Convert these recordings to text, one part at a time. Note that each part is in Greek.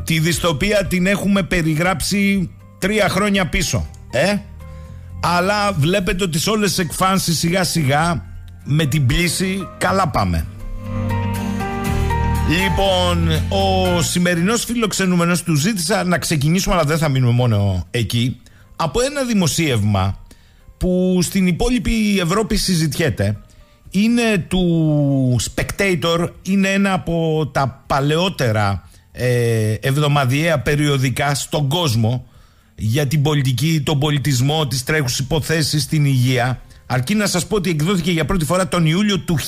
Τη δυστοπία την έχουμε περιγράψει 3 χρόνια πίσω. Αλλά βλέπετε ότι σε όλες τις εκφάνσεις σιγά σιγά με την πλήση καλά πάμε. Λοιπόν, ο σημερινός φιλοξενούμενος του ζήτησα να ξεκινήσουμε, αλλά δεν θα μείνουμε μόνο εκεί, από ένα δημοσίευμα που στην υπόλοιπη Ευρώπη συζητιέται. Είναι του Spectator, είναι ένα από τα παλαιότερα εβδομαδιαία περιοδικά στον κόσμο για την πολιτική, τον πολιτισμό, τις τρέχουσες υποθέσεις, την υγεία. Αρκεί να σας πω ότι εκδόθηκε για πρώτη φορά τον Ιούλιο του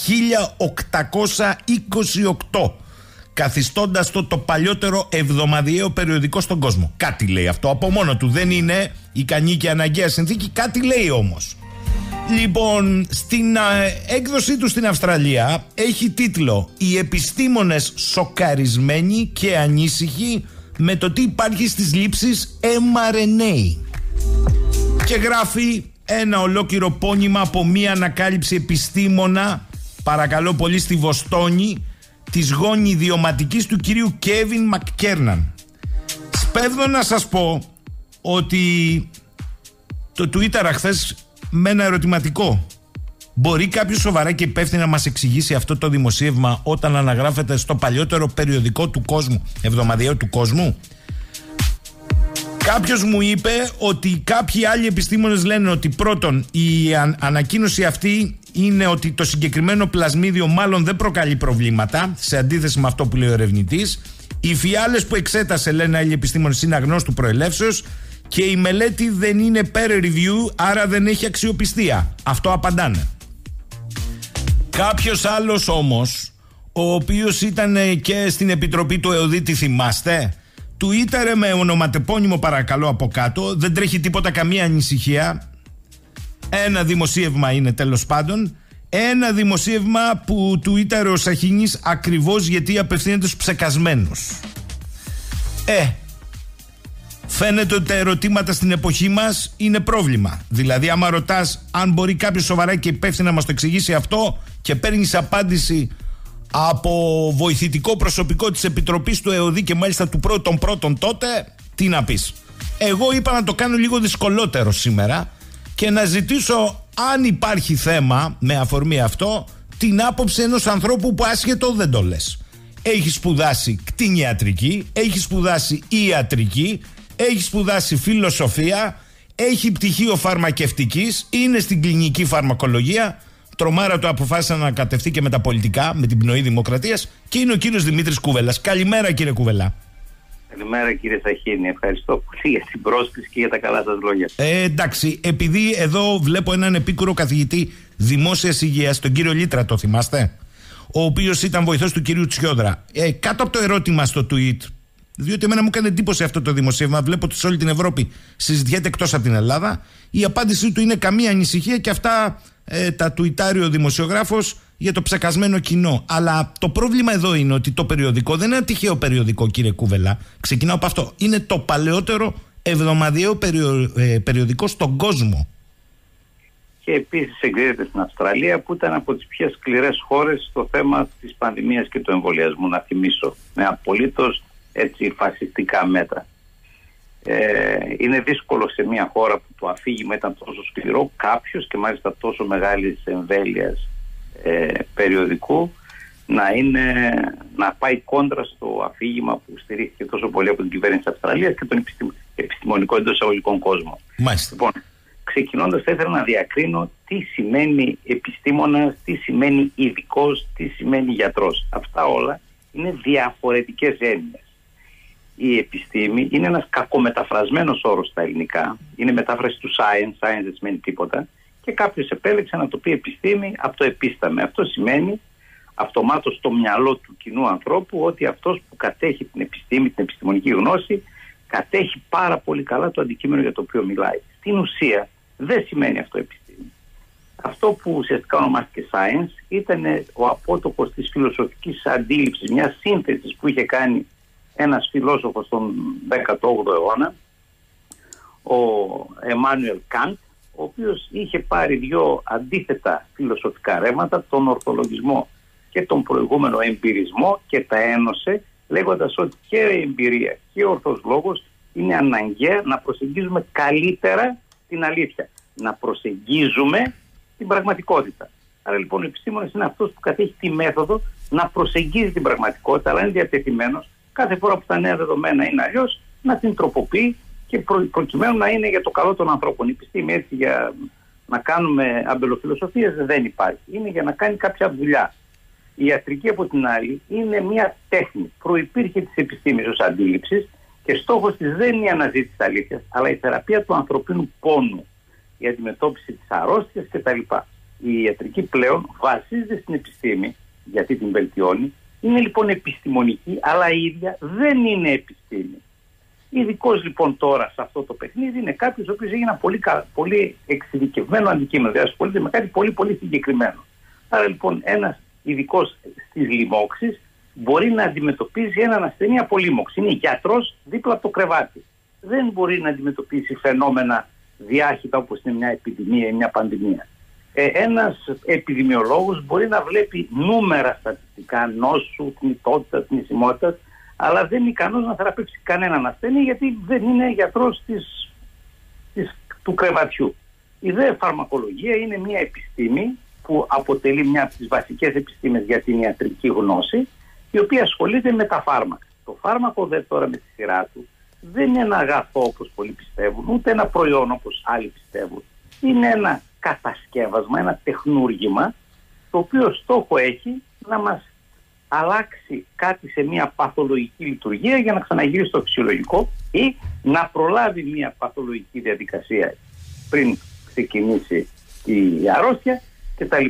1828, καθιστώντας το παλιότερο εβδομαδιαίο περιοδικό στον κόσμο. Κάτι λέει αυτό από μόνο του, δεν είναι ικανή και αναγκαία συνθήκη, κάτι λέει όμως. Λοιπόν, στην έκδοσή του στην Αυστραλία έχει τίτλο «Οι επιστήμονες σοκαρισμένοι και ανήσυχοι με το τι υπάρχει στις λήψεις mRNA». Και γράφει ένα ολόκληρο πόνημα από μία ανακάλυψη επιστήμονα, παρακαλώ πολύ, στη Βοστόνη, της γονιδιωματικής του κυρίου Κέβιν Μακκέρναν. Σπέβδω να σας πω ότι το Twitter χθες με ένα ερωτηματικό. Μπορεί κάποιος σοβαρά και υπεύθυνα να μας εξηγήσει αυτό το δημοσίευμα όταν αναγράφεται στο παλιότερο περιοδικό του κόσμου, εβδομαδιαίο του κόσμου? Κάποιος μου είπε ότι κάποιοι άλλοι επιστήμονες λένε ότι πρώτον η ανακοίνωση αυτή είναι ότι το συγκεκριμένο πλασμίδιο μάλλον δεν προκαλεί προβλήματα, σε αντίθεση με αυτό που λέει ο ερευνητής. Οι φιάλες που εξέτασε, λένε άλλοι επιστήμονες, είναι αγνώστου προελεύσεως και η μελέτη δεν είναι peer review, άρα δεν έχει αξιοπιστία. Αυτό απαντάνε. Κάποιος άλλος όμως, ο οποίος ήταν και στην επιτροπή του ΕΟΔΗ, τη θυμάστε, Twitter με ονοματεπώνυμο παρακαλώ από κάτω, δεν τρέχει τίποτα, καμία ανησυχία. Ένα δημοσίευμα είναι, τέλος πάντων. Ένα δημοσίευμα που Twitter ο Σαχίνης ακριβώς γιατί απευθύνεται στους ψεκασμένους. Φαίνεται ότι τα ερωτήματα στην εποχή μας είναι πρόβλημα. Δηλαδή άμα ρωτάς αν μπορεί κάποιος σοβαρά και υπεύθυνα να μας το εξηγήσει αυτό και παίρνεις απάντηση από βοηθητικό προσωπικό της Επιτροπής του ΕΟΔΗ και μάλιστα του πρώτον τότε, τι να πεις? Εγώ είπα να το κάνω λίγο δυσκολότερο σήμερα και να ζητήσω, αν υπάρχει θέμα με αφορμή αυτό, την άποψη ενός ανθρώπου που άσχετο δεν το λες. Έχει σπουδάσει κτηνιατρική, έχει σπουδάσει ιατρική, έχει σπουδάσει φιλοσοφία, έχει πτυχίο φαρμακευτικής, είναι στην κλινική φαρμακολογία. Τρομάρα του αποφάσισε να κατευθεί και με τα πολιτικά, με την πνοή δημοκρατίας, και είναι ο κύριος Δημήτρης Κούβελας. Καλημέρα κύριε Κούβελα. Καλημέρα κύριε Σαχίνη, ευχαριστώ πολύ για την πρόσκληση και για τα καλά σας λόγια. Εντάξει, επειδή εδώ βλέπω έναν επίκουρο καθηγητή δημόσιας υγείας, τον κύριο Λίτρα, το θυμάστε, ο οποίος ήταν βοηθός του κυρίου Τσιόδρα. Κάτω από το ερώτημα στο tweet, διότι εμένα μου έκανε εντύπωση αυτό το δημοσίευμα, βλέπω ότι σε όλη την Ευρώπη συζητιέται εκτός από την Ελλάδα, η απάντησή του είναι καμία ανησυχία και αυτά τα τουιτάρει ο δημοσιογράφος για το ψεκασμένο κοινό. Αλλά το πρόβλημα εδώ είναι ότι το περιοδικό δεν είναι ένα τυχαίο περιοδικό, κύριε Κούβελα. Ξεκινάω από αυτό. Είναι το παλαιότερο εβδομαδιαίο περιοδικό στον κόσμο. Και επίσης εγκρίνεται στην Αυστραλία, που ήταν από τις πιο σκληρές χώρες στο θέμα της πανδημίας και του εμβολιασμού, να θυμίσω, με απολύτως φασιστικά μέτρα. Είναι δύσκολο σε μια χώρα που το αφήγημα ήταν τόσο σκληρό, κάποιος και μάλιστα τόσο μεγάλης εμβέλειας περιοδικού να πάει κόντρα στο αφήγημα που στηρίχθηκε τόσο πολύ από την κυβέρνηση της Αυστραλίας και τον επιστημονικό εντός εισαγωγικών κόσμο. Μάλιστα. Λοιπόν, ξεκινώντας, θα ήθελα να διακρίνω τι σημαίνει επιστήμονας, τι σημαίνει ειδικός, τι σημαίνει γιατρός. Αυτά όλα είναι διαφορετικές έννοιες. Η επιστήμη είναι ένας κακομεταφρασμένος όρος στα ελληνικά. Είναι μετάφραση του science δεν σημαίνει τίποτα. Και κάποιος επέλεξε να το πει επιστήμη από το επίσταμε. Αυτό σημαίνει αυτομάτως στο μυαλό του κοινού ανθρώπου ότι αυτός που κατέχει την επιστήμη, την επιστημονική γνώση, κατέχει πάρα πολύ καλά το αντικείμενο για το οποίο μιλάει. Στην ουσία δεν σημαίνει αυτό επιστήμη. Αυτό που ουσιαστικά ονομάστηκε science ήταν ο απότοκος της φιλοσοφικής αντίληψης, μια σύνθεση που είχε κάνει ένας φιλόσοφος τον 18ο αιώνα, ο Εμμάνουελ Καντ, ο οποίος είχε πάρει δύο αντίθετα φιλοσοφικά ρεύματα, τον ορθολογισμό και τον προηγούμενο εμπειρισμό, και τα ένωσε λέγοντας ότι και η εμπειρία και ο ορθός λόγος είναι αναγκαία να προσεγγίζουμε καλύτερα την αλήθεια, να προσεγγίζουμε την πραγματικότητα. Άρα λοιπόν ο επιστήμονας είναι αυτός που κατέχει τη μέθοδο να προσεγγίζει την πραγματικότητα, αλλά είναι διατεθειμένος κάθε φορά που τα νέα δεδομένα είναι αλλιώς να την τροποποιεί και προκειμένου να είναι για το καλό των ανθρώπων. Η επιστήμη έτσι για να κάνουμε αμπελοφιλοσοφίες δεν υπάρχει. Είναι για να κάνει κάποια δουλειά. Η ιατρική από την άλλη είναι μια τέχνη. Προϋπήρχε της επιστήμης ως αντίληψης και στόχος της δεν είναι η αναζήτηση της αλήθειας, αλλά η θεραπεία του ανθρωπίνου πόνου, η αντιμετώπιση της αρρώστιας κτλ. Η ιατρική πλέον βασίζεται στην επιστήμη, γιατί την βελτιώνει. Είναι λοιπόν επιστημονική, αλλά η ίδια δεν είναι επιστήμη. Ειδικός λοιπόν τώρα σε αυτό το παιχνίδι είναι κάποιος ο οποίος έγινε πολύ εξειδικευμένο αντικείμενο, δηλαδή ασχολείται με κάτι πολύ συγκεκριμένο. Άρα λοιπόν ένας ειδικός στις λοιμώξεις μπορεί να αντιμετωπίσει έναν ασθενή από λοίμωξη. Είναι γιατρός δίπλα από το κρεβάτι. Δεν μπορεί να αντιμετωπίσει φαινόμενα διάχυτα όπως είναι μια επιδημία ή μια πανδημία. Ένας επιδημιολόγος μπορεί να βλέπει νούμερα στατιστικά, νόσου, θνητότητας, θνησιμότητας, αλλά δεν είναι ικανός να θεραπεύσει κανέναν ασθενή γιατί δεν είναι γιατρός του κρεβατιού. Η δε φαρμακολογία είναι μια επιστήμη που αποτελεί μια από τις βασικές επιστήμες για την ιατρική γνώση, η οποία ασχολείται με τα φάρμακα. Το φάρμακο δε τώρα με τη σειρά του δεν είναι ένα αγαθό όπως πολλοί πιστεύουν, ούτε ένα προϊόν όπως άλλοι πιστεύουν. Είναι ένα κατασκεύασμα, ένα τεχνούργημα, το οποίο στόχο έχει να μας αλλάξει κάτι σε μια παθολογική λειτουργία για να ξαναγυρίσει στο φυσιολογικό ή να προλάβει μια παθολογική διαδικασία πριν ξεκινήσει η αρρώστια κτλ.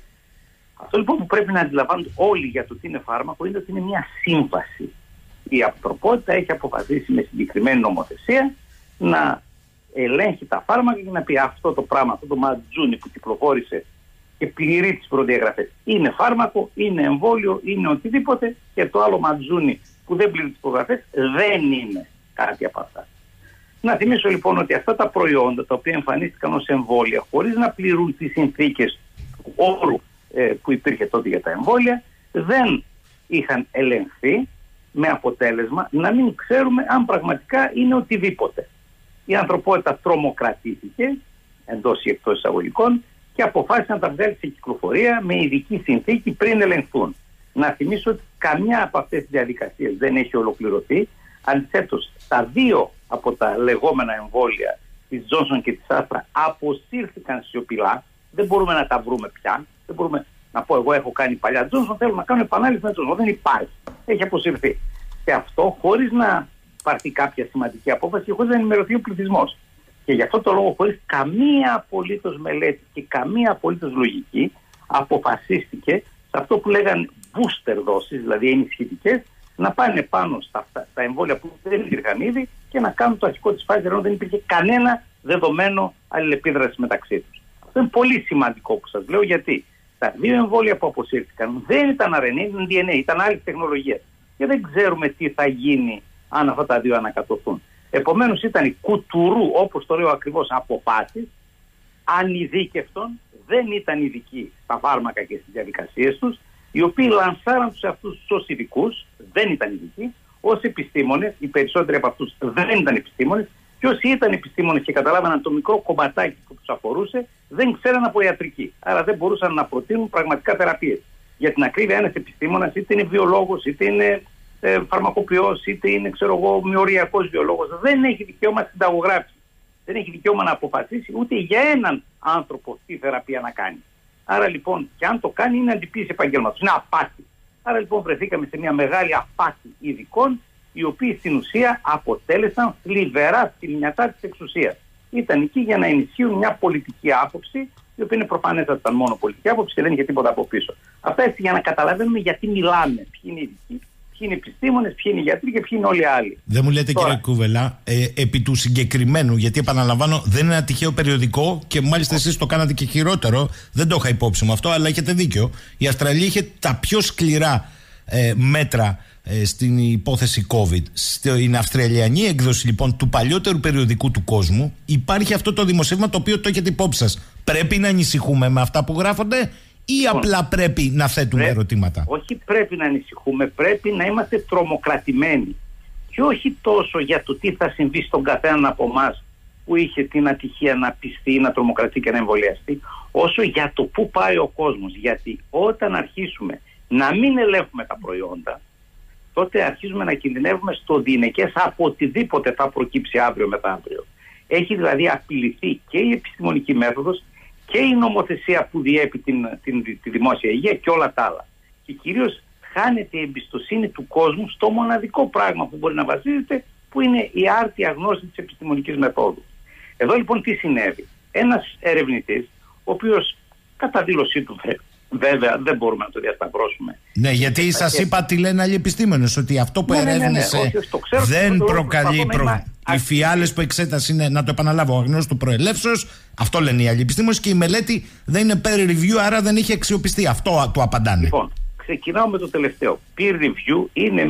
Αυτό λοιπόν που πρέπει να αντιλαμβάνονται όλοι για το τι είναι φάρμακο είναι ότι είναι μια σύμβαση. Η ανθρωπότητα έχει αποφασίσει με συγκεκριμένη νομοθεσία να ελέγχει τα φάρμακα και να πει αυτό το πράγμα, αυτό το ματζούνι που κυκλοφόρησε και πληρεί τις προδιαγραφές είναι φάρμακο, είναι εμβόλιο, είναι οτιδήποτε, και το άλλο ματζούνι που δεν πληρεί τις προδιαγραφές δεν είναι κάτι από αυτά. Να θυμίσω λοιπόν ότι αυτά τα προϊόντα τα οποία εμφανίστηκαν ως εμβόλια χωρίς να πληρούν τις συνθήκες του όρου που υπήρχε τότε για τα εμβόλια δεν είχαν ελεγχθεί, με αποτέλεσμα να μην ξέρουμε αν πραγματικά είναι οτιδήποτε. Η ανθρωπότητα τρομοκρατήθηκε εντός ή εκτός εισαγωγικών και αποφάσισε να τα βγάλει σε κυκλοφορία με ειδική συνθήκη πριν ελεγχθούν. Να θυμίσω ότι καμιά από αυτές τις διαδικασίες δεν έχει ολοκληρωθεί. Αντιθέτως, τα δύο από τα λεγόμενα εμβόλια της Johnson και της Astra αποσύρθηκαν σιωπηλά. Δεν μπορούμε να τα βρούμε πια. Δεν μπορούμε να πω εγώ έχω κάνει παλιά Johnson, θέλω να κάνω επανάληψη με Johnson. Δεν υπάρχει. Έχει αποσυρθεί. Και αυτό χωρίς να πάρθει κάποια σημαντική απόφαση και χωρίς να ενημερωθεί ο πληθυσμός. Και γι' αυτό το λόγο, χωρίς καμία απολύτως μελέτη και καμία απολύτως λογική, αποφασίστηκε σε αυτό που λέγανε booster δόσεις, δηλαδή ενισχυτικές, να πάνε πάνω στα εμβόλια που δεν υπήρχαν ήδη και να κάνουν το αρχικό της Pfizer, ενώ δεν υπήρχε κανένα δεδομένο αλληλεπίδραση μεταξύ τους. Αυτό είναι πολύ σημαντικό που σας λέω, γιατί τα δύο εμβόλια που αποσύρθηκαν δεν ήταν RNA, ήταν DNA, ήταν άλλη τεχνολογία. Και δεν ξέρουμε τι θα γίνει αν αυτά τα δύο ανακατωθούν. Επομένως ήταν η κουτουρού, όπως το λέω ακριβώς, αποφάσεις ανειδίκευτων, δεν ήταν ειδικοί στα φάρμακα και στις διαδικασίες τους, οι οποίοι λανσάραν τους εαυτούς τους ως ειδικούς, δεν ήταν ειδικοί, ως επιστήμονες, οι περισσότεροι από αυτούς δεν ήταν επιστήμονες, και όσοι ήταν επιστήμονες και καταλάβαιναν το μικρό κομματάκι που τους αφορούσε, δεν ξέραν από ιατρική. Άρα δεν μπορούσαν να προτείνουν πραγματικά θεραπείες. Για την ακρίβεια, ένας επιστήμονας, είτε είναι βιολόγος, είτε είναι φαρμακοποιός, είτε είναι μειωριακός βιολόγος, δεν έχει δικαίωμα στην συνταγογράφηση. Δεν έχει δικαίωμα να αποφασίσει ούτε για έναν άνθρωπο τι θεραπεία να κάνει. Άρα λοιπόν, και αν το κάνει, είναι αντιποίηση επαγγέλματος. Είναι απάτη. Άρα λοιπόν, βρεθήκαμε σε μια μεγάλη απάτη ειδικών, οι οποίοι στην ουσία αποτέλεσαν θλιβερά στυλνιατά της εξουσίας. Ήταν εκεί για να ενισχύουν μια πολιτική άποψη, η οποία είναι προφανές ότι ήταν μόνο πολιτική άποψη και δεν είχε τίποτα από πίσω. Αυτά έτσι για να καταλαβαίνουμε γιατί μιλάμε, ποιοι είναι ειδικοί, ποιοι είναι επιστήμονες, ποιοι είναι γιατροί και ποιοι είναι όλοι οι άλλοι. Δεν μου λέτε, κύριε Κουβελά, επί του συγκεκριμένου, γιατί επαναλαμβάνω, δεν είναι ένα τυχαίο περιοδικό και μάλιστα εσείς το κάνατε και χειρότερο. Δεν το είχα υπόψη μου αυτό, αλλά έχετε δίκιο. Η Αυστραλία είχε τα πιο σκληρά μέτρα στην υπόθεση COVID. Στην αυστραλιανή έκδοση λοιπόν του παλιότερου περιοδικού του κόσμου υπάρχει αυτό το δημοσίευμα, το οποίο το έχετε υπόψη σας. Πρέπει να ανησυχούμε με αυτά που γράφονται ή απλά πρέπει να θέτουμε ερωτήματα? Όχι, πρέπει να ανησυχούμε, πρέπει να είμαστε τρομοκρατημένοι. Και όχι τόσο για το τι θα συμβεί στον καθέναν από εμάς που είχε την ατυχία να πιστεί, να τρομοκρατεί και να εμβολιαστεί, όσο για το πού πάει ο κόσμος. Γιατί όταν αρχίσουμε να μην ελέγχουμε τα προϊόντα, τότε αρχίζουμε να κινδυνεύουμε στο διηνεκές από οτιδήποτε θα προκύψει αύριο μεθαύριο. Έχει δηλαδή απειληθεί και η επιστημονική μέθοδος και η νομοθεσία που διέπει τη δημόσια υγεία και όλα τα άλλα. Και κυρίως χάνεται η εμπιστοσύνη του κόσμου στο μοναδικό πράγμα που μπορεί να βασίζεται, που είναι η άρτια γνώση της επιστημονικής μεθόδου. Εδώ λοιπόν τι συνέβη? Ένας ερευνητής, ο οποίος κατά δήλωσή του βέβαια δεν μπορούμε να το διασταυρώσουμε. Ναι, γιατί σας είπα τι λένε άλλοι επιστήμονες, ότι αυτό που ερεύνησε δεν προκαλεί οι φιάλες που εξέτασε είναι, να το επαναλάβω, αγνώστου προελεύσεως. Αυτό λένε οι άλλοι επιστήμονες, και η μελέτη δεν είναι peer review, άρα δεν είχε αξιοπιστεί. Αυτό του απαντάνε. Λοιπόν, ξεκινάω με το τελευταίο. Peer review είναι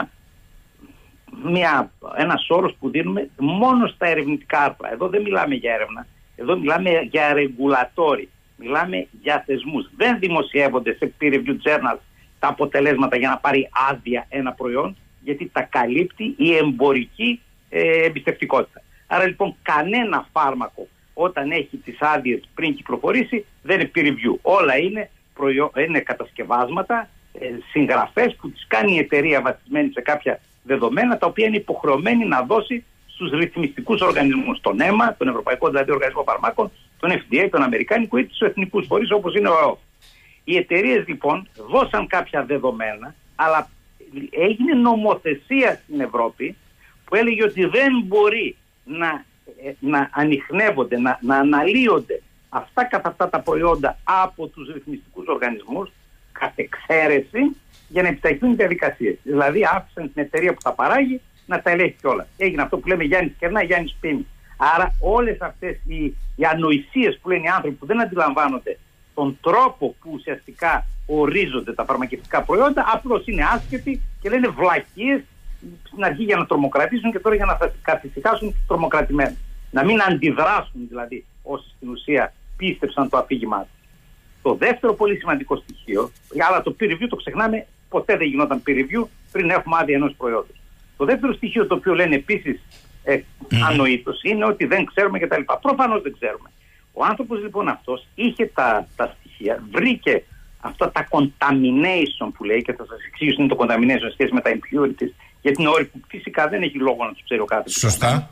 ένας όρος που δίνουμε μόνο στα ερευνητικά άρθρα. Εδώ δεν μιλάμε για έρευνα, εδώ μιλάμε για regulatory. Μιλάμε για θεσμούς. Δεν δημοσιεύονται σε peer review journals τα αποτελέσματα για να πάρει άδεια ένα προϊόν, γιατί τα καλύπτει η εμπορική εμπιστευτικότητα. Άρα λοιπόν κανένα φάρμακο όταν έχει τις άδειες πριν κυκλοφορήσει δεν είναι peer review. Όλα είναι κατασκευάσματα, συγγραφές που τις κάνει η εταιρεία βασισμένη σε κάποια δεδομένα, τα οποία είναι υποχρεωμένη να δώσει στους ρυθμιστικούς οργανισμούς, τον ΕΜΑ, τον Ευρωπαϊκό δηλαδή Οργανισμό Φαρμάκων, τον FDA, τον Αμερικάνικο ή τους εθνικούς φορείς όπως είναι ο ΕΟΦ. Οι εταιρείες λοιπόν δώσαν κάποια δεδομένα, αλλά έγινε νομοθεσία στην Ευρώπη που έλεγε ότι δεν μπορεί να ανιχνεύονται, να αναλύονται αυτά καθ' αυτά τα προϊόντα από τους ρυθμιστικούς οργανισμούς κατ' εξαίρεση για να επιταχυνθούν οι διαδικασίες. Δηλαδή άφησαν την εταιρεία που τα παράγει να τα ελέγχει κιόλας. Έγινε αυτό που λέμε Γιάννης Κερνά, Γιάννης Πίνη. Άρα όλες αυτές οι ανοησίες που λένε οι άνθρωποι που δεν αντιλαμβάνονται τον τρόπο που ουσιαστικά ορίζονται τα φαρμακευτικά προϊόντα, απλώς είναι άσχετοι και λένε βλακίες στην αρχή για να τρομοκρατήσουν και τώρα για να καθησυχάσουν τους τρομοκρατημένους. Να μην αντιδράσουν δηλαδή όσοι στην ουσία πίστεψαν το αφήγημά τους. Το δεύτερο πολύ σημαντικό στοιχείο, αλλά το peer review το ξεχνάμε, ποτέ δεν γινόταν peer review πριν έχουμε άδεια ενός προϊόντος. Το δεύτερο στοιχείο το οποίο λένε επίσης ανοήτως είναι ότι δεν ξέρουμε κτλ. Προφανώς δεν ξέρουμε. Ο άνθρωπος λοιπόν αυτός είχε τα στοιχεία, βρήκε αυτά τα contamination που λέει, και θα σας εξηγήσω είναι το contamination σε σχέση με τα impurities, γιατί είναι όροι που φυσικά δεν έχει λόγο να τους ξέρει ο κάθε. Σωστά.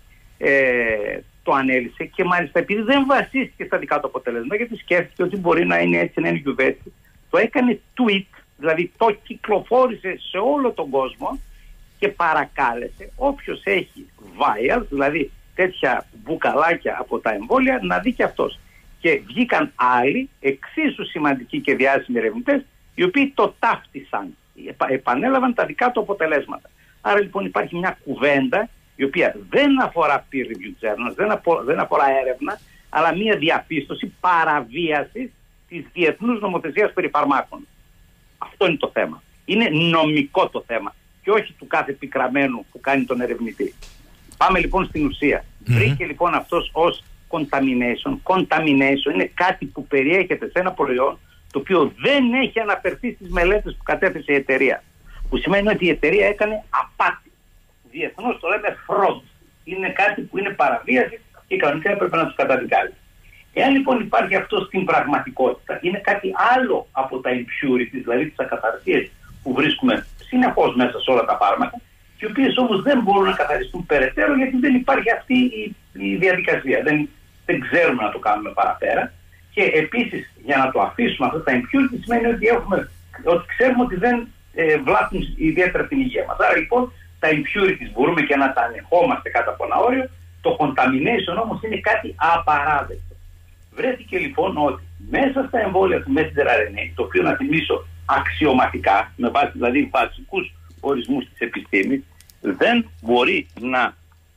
Το ανέλησε και μάλιστα επειδή δεν βασίστηκε στα δικά του αποτελέσματα, γιατί σκέφτηκε ότι μπορεί να είναι έτσι, να είναι γιουβέτσι, το έκανε tweet, δηλαδή το κυκλοφόρησε σε όλο τον κόσμο και παρακάλεσε όποιος έχει vials, δηλαδή τέτοια μπουκαλάκια από τα εμβόλια, να δει και αυτός. Και βγήκαν άλλοι εξίσου σημαντικοί και διάσημοι ερευνητές, οι οποίοι το ταύτισαν, επανέλαβαν τα δικά του αποτελέσματα. Άρα λοιπόν υπάρχει μια κουβέντα η οποία δεν αφορά peer review journals, δεν αφορά έρευνα, αλλά μια διαπίστωση παραβίασης της διεθνούς νομοθεσίας περί φαρμάκων. Αυτό είναι το θέμα. Είναι νομικό το θέμα και όχι του κάθε πικραμένου που κάνει τον ερευνητή. Πάμε λοιπόν στην ουσία. Βρήκε λοιπόν αυτός ως contamination. Contamination είναι κάτι που περιέχεται σε ένα προϊόν το οποίο δεν έχει αναφερθεί στις μελέτες που κατέθεσε η εταιρεία. Που σημαίνει ότι η εταιρεία έκανε απάτη. Διεθνώς το λέμε fraud. Είναι κάτι που είναι παραβίαση και κανονικά έπρεπε να τους καταδικάζει. Εάν λοιπόν υπάρχει αυτό στην πραγματικότητα, είναι κάτι άλλο από τα impurities, δηλαδή τις ακαθαρτίες που βρίσκουμε συνεχώς μέσα σε όλα τα φάρμακα, οι οποίες όμως δεν μπορούν να καθαριστούν περαιτέρω γιατί δεν υπάρχει αυτή η διαδικασία. Δεν ξέρουμε να το κάνουμε παραπέρα. Και επίσης για να το αφήσουμε αυτά τα impurities σημαίνει ότι ξέρουμε ότι δεν βλάπτουν ιδιαίτερα την υγεία μας. Άρα λοιπόν τα impurities μπορούμε και να τα ανεχόμαστε κάτω από ένα όριο, το contamination όμως είναι κάτι απαράδεκτο. Βρέθηκε λοιπόν ότι μέσα στα εμβόλια του messenger RNA, το οποίο να θυμίσω αξιωματικά, με βάση δηλαδή βασικούς ορισμούς της επιστήμης, δεν μπορεί να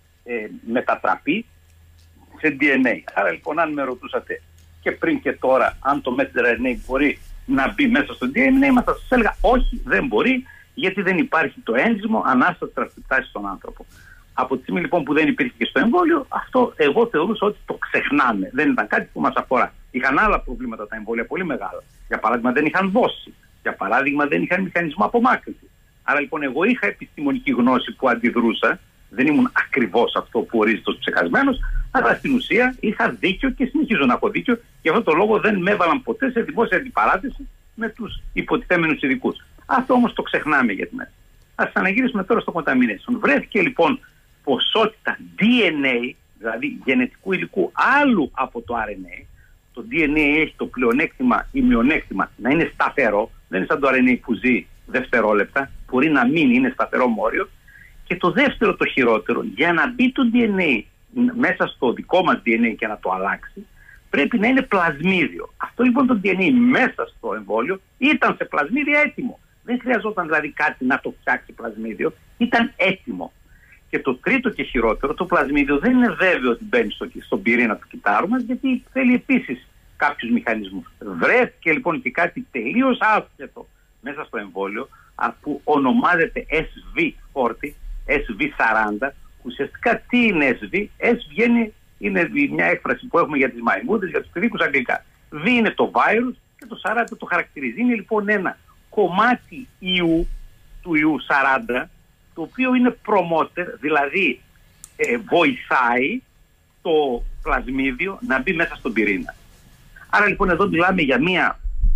μετατραπεί σε DNA. Άρα λοιπόν αν με ρωτούσατε και πριν και τώρα αν το messenger RNA μπορεί να μπει μέσα στο DNA, θα σας έλεγα όχι, δεν μπορεί, γιατί δεν υπάρχει το ένζυμο ανάσταση τρανσκτάσει στον άνθρωπο. Από τη στιγμή λοιπόν που δεν υπήρχε και στο εμβόλιο, αυτό εγώ θεωρούσα ότι το ξεχνάμε. Δεν ήταν κάτι που μας αφορά. Είχαν άλλα προβλήματα τα εμβόλια, πολύ μεγάλα. Για παράδειγμα, δεν είχαν δόση. Για παράδειγμα, δεν είχαν μηχανισμό απομάκρυνσης. Άρα λοιπόν, εγώ είχα επιστημονική γνώση που αντιδρούσα. Δεν ήμουν ακριβώς αυτό που ορίζεται ως ψεκασμένος, αλλά στην ουσία είχα δίκιο και συνεχίζω να έχω δίκιο. Γι' αυτό το λόγο δεν με έβαλαν ποτέ σε δημόσια αντιπαράθεση με τους υποτιθέμενους ειδικούς. Αυτό όμως το ξεχνάμε για τη μέρα. Ας ξαναγυρίσουμε τώρα στο contamination. Βρέθηκε λοιπόν ποσότητα DNA, δηλαδή γενετικού υλικού άλλου από το RNA. Το DNA έχει το πλεονέκτημα ή μειονέκτημα να είναι σταθερό, δεν είναι σαν το RNA που ζει δευτερόλεπτα, μπορεί να μην είναι σταθερό μόριο. Και το δεύτερο, το χειρότερο, για να μπει το DNA μέσα στο δικό μας DNA και να το αλλάξει, πρέπει να είναι πλασμίδιο. Αυτό λοιπόν το DNA μέσα στο εμβόλιο ήταν σε πλασμίδια έτοιμο. Δεν χρειαζόταν δηλαδή κάτι να το φτιάξει πλασμίδιο, ήταν έτοιμο. Και το τρίτο και χειρότερο, το πλασμίδιο δεν είναι βέβαιο ότι μπαίνει στον πυρήνα του κυτάρου μας, γιατί θέλει επίσης κάποιους μηχανισμούς. Βρέθηκε λοιπόν και κάτι τελείως άσχετο μέσα στο εμβόλιο, που ονομάζεται SV40, SV40. Ουσιαστικά τι είναι SV? SV είναι μια έκφραση που έχουμε για τις μαϊμούδες, για τους παιδίκους αγγλικά. V είναι το virus και το 40 το χαρακτηρίζει. Είναι λοιπόν ένα κομμάτι ιού, του ιού 40, το οποίο είναι promoter, δηλαδή βοηθάει το πλασμίδιο να μπει μέσα στον πυρήνα. Άρα λοιπόν εδώ μιλάμε για μια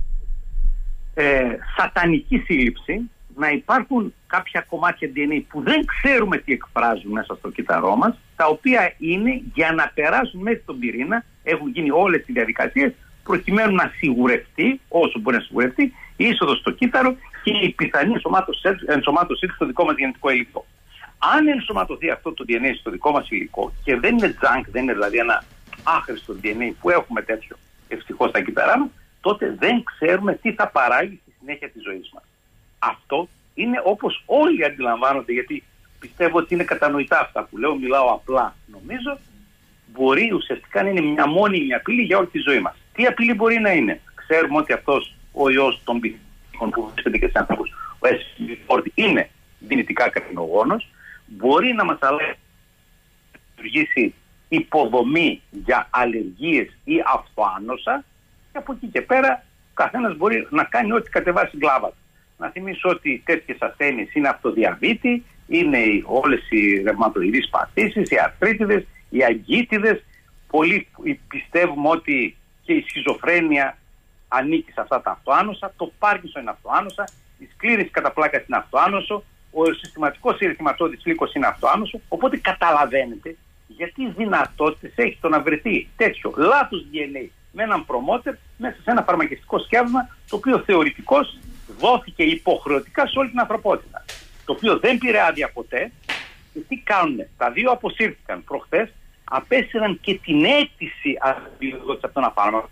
σατανική σύλληψη, να υπάρχουν κάποια κομμάτια DNA που δεν ξέρουμε τι εκφράζουν μέσα στο κύτταρό μας, τα οποία είναι για να περάσουν μέσα στον πυρήνα, έχουν γίνει όλες οι διαδικασίες προκειμένου να σιγουρευτεί, όσο μπορεί να σιγουρευτεί, η είσοδος στο κύτταρο και η πιθανή ενσωμάτωσή του στο δικό μας γενετικό υλικό. Αν ενσωματωθεί αυτό το DNA στο δικό μας υλικό και δεν είναι junk, δεν είναι δηλαδή ένα άχρηστο DNA που έχουμε τέτοιο ευτυχώς στα κύτταρά μας, τότε δεν ξέρουμε τι θα παράγει στη συνέχεια της ζωής μας. Αυτό είναι όπως όλοι αντιλαμβάνονται, γιατί πιστεύω ότι είναι κατανοητά αυτά που λέω, μιλάω απλά. Νομίζω μπορεί ουσιαστικά να είναι μια μόνιμη απειλή για όλη τη ζωή μας. Τι απειλή μπορεί να είναι? Ξέρουμε ότι αυτός ο ιός των πυθίκων που βρίσκεται και σε ανθρώπους, ο SV40, είναι δυνητικά καρκινογόνος, μπορεί να μας αλλάξει, να δημιουργήσει υποδομή για αλλεργίες ή αυτοάνοσα, και από εκεί και πέρα ο καθένας μπορεί να κάνει ό,τι κατεβάσει κλάβα. Να θυμίσω ότι τέτοιες ασθένειες είναι αυτοδιαβήτη, είναι όλες οι ρευματοειδείς παθήσεις, οι αρθρίτιδες, οι αγκίτιδες. Πολλοί πιστεύουμε ότι και η σχιζοφρένεια ανήκει σε αυτά τα αυτοάνοσα, το Πάρκινσον είναι αυτοάνοσα, η σκλήρυνση κατά πλάκα είναι αυτοάνοσο, ο συστηματικός ερυθυματώδης λύκος είναι αυτοάνοσο. Οπότε καταλαβαίνετε γιατί δυνατότητες έχει το να βρεθεί τέτοιο λάθος DNA με έναν προμότερ μέσα σε ένα φαρμακευτικό σκεύασμα, το οποίο θεωρητικώς δόθηκε υποχρεωτικά σε όλη την ανθρωπότητα. Το οποίο δεν πήρε άδεια ποτέ. Και τι κάνουνε? Τα δύο αποσύρθηκαν προχθές, απέσυραν και την αίτηση αδειοδότησης από ένα φάρμακο.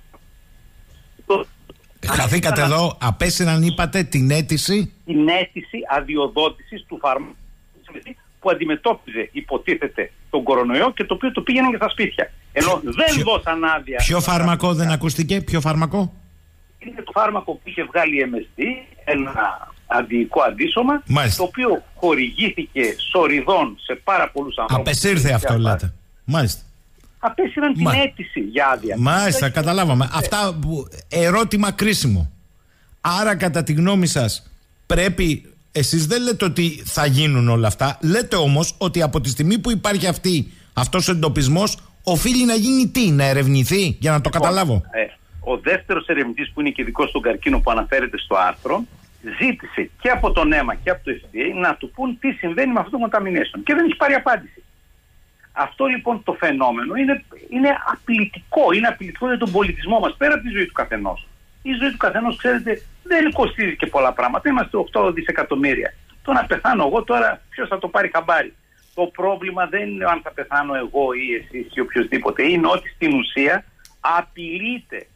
Χαθήκατε εδώ, απέσυραν είπατε την αίτηση. Την αίτηση αδειοδότησης του φάρμακου που αντιμετώπιζε, υποτίθεται, τον κορονοϊό και το οποίο το πήγαιναν και στα σπίτια. Ενώ δεν δώσαν άδεια. Ποιο φάρμακο δεν ακούστηκε, ποιο φάρμακο? Είναι το φάρμακο που είχε βγάλει η MSD, ένα αντιοικό αντίσωμα, το οποίο χορηγήθηκε σοριδών σε πάρα πολλούς ανθρώπους. Απεσύρθη αυτό λέτε. Μάλιστα. Απέσυραν την αίτηση για άδεια. Μάλιστα, καταλάβαμε. Αυτά ερώτημα κρίσιμο. Άρα κατά τη γνώμη σας πρέπει, εσείς δεν λέτε ότι θα γίνουν όλα αυτά, λέτε όμως ότι από τη στιγμή που υπάρχει αυτός ο εντοπισμός οφείλει να γίνει τι, να ερευνηθεί, για να το καταλάβω. Ο δεύτερος ερευνητής που είναι και ειδικός στον καρκίνο που αναφέρεται στο άρθρο ζήτησε και από τον αίμα και από το FDA να του πούν τι συμβαίνει με αυτό το contamination και δεν έχει πάρει απάντηση. Αυτό λοιπόν το φαινόμενο είναι απειλητικό. Είναι απειλητικό για τον πολιτισμό μας πέρα από τη ζωή του καθενός. Η ζωή του καθενός, ξέρετε, δεν κοστίζει και πολλά πράγματα. Είμαστε 8 δισεκατομμύρια. Το να πεθάνω εγώ τώρα, ποιος θα το πάρει χαμπάρι? Το πρόβλημα δεν είναι αν θα πεθάνω εγώ ή εσείς ή οποιοδήποτε. Είναι ότι στην ουσία απειλείται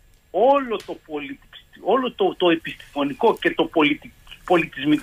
όλο το επιστημονικό και το πολιτισμικό.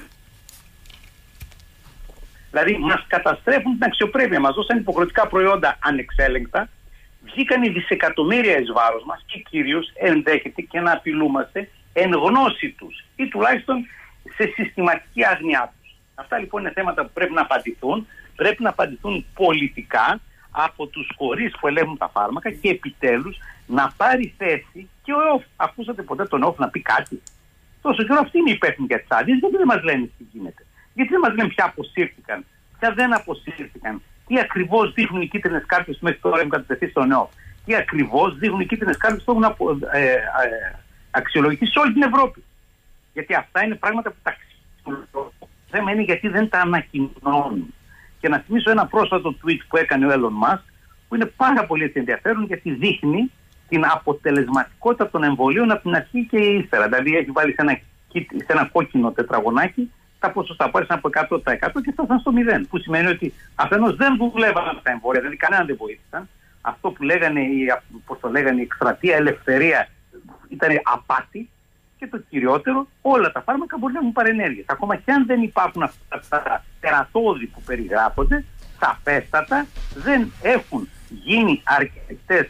Δηλαδή μας καταστρέφουν την αξιοπρέπεια, μας δώσαν υποχρεωτικά προϊόντα ανεξέλεγκτα, βγήκαν οι δισεκατομμύρια εις βάρος μας και κυρίως ενδέχεται και να απειλούμαστε εν γνώση τους ή τουλάχιστον σε συστηματική άγνοιά τους. Αυτά λοιπόν είναι θέματα που πρέπει να απαντηθούν πολιτικά από τους φορείς που ελέγχουν τα φάρμακα και επιτέλους να πάρει θέση Και ο ΕΟΦ, ακούσατε ποτέ τον ΕΟΦ να πει κάτι? Τόσο καιρό αυτοί είναι υπεύθυνοι για τις άδειες, γιατί δεν μας λένε τι γίνεται? Γιατί δεν μας λένε ποια αποσύρθηκαν, ποια δεν αποσύρθηκαν, τι ακριβώς δείχνουν οι κίτρινες κάρτες που μέχρι τώρα έχουν κατατεθεί στον ΕΟΦ, τι ακριβώς δείχνουν οι κίτρινες κάρτες που έχουν αξιολογηθεί σε όλη την Ευρώπη. Γιατί αυτά είναι πράγματα που τα αξιολογούν. Το θέμα είναι γιατί δεν τα ανακοινώνουν. Και να θυμίσω ένα πρόσφατο tweet που έκανε ο Elon Musk, που είναι πάρα πολύ ενδιαφέρον, γιατί δείχνει την αποτελεσματικότητα των εμβολίων από την αρχή και ύστερα. Δηλαδή έχει βάλει σε ένα κόκκινο τετραγωνάκι τα ποσοστά που άρχισαν από 100% και φτάσαν στο 0. Που σημαίνει ότι αφενός δεν δουλεύαν τα εμβόλια, δηλαδή κανέναν δεν βοήθησαν. Αυτό που λέγανε, η εκστρατεία ελευθερία ήταν απάτη. Και το κυριότερο, όλα τα φάρμακα μπορεί να έχουν παρενέργειες. Ακόμα και αν δεν υπάρχουν αυτά τα τερατώδη που περιγράφονται, σαφέστατα δεν έχουν γίνει αρκετές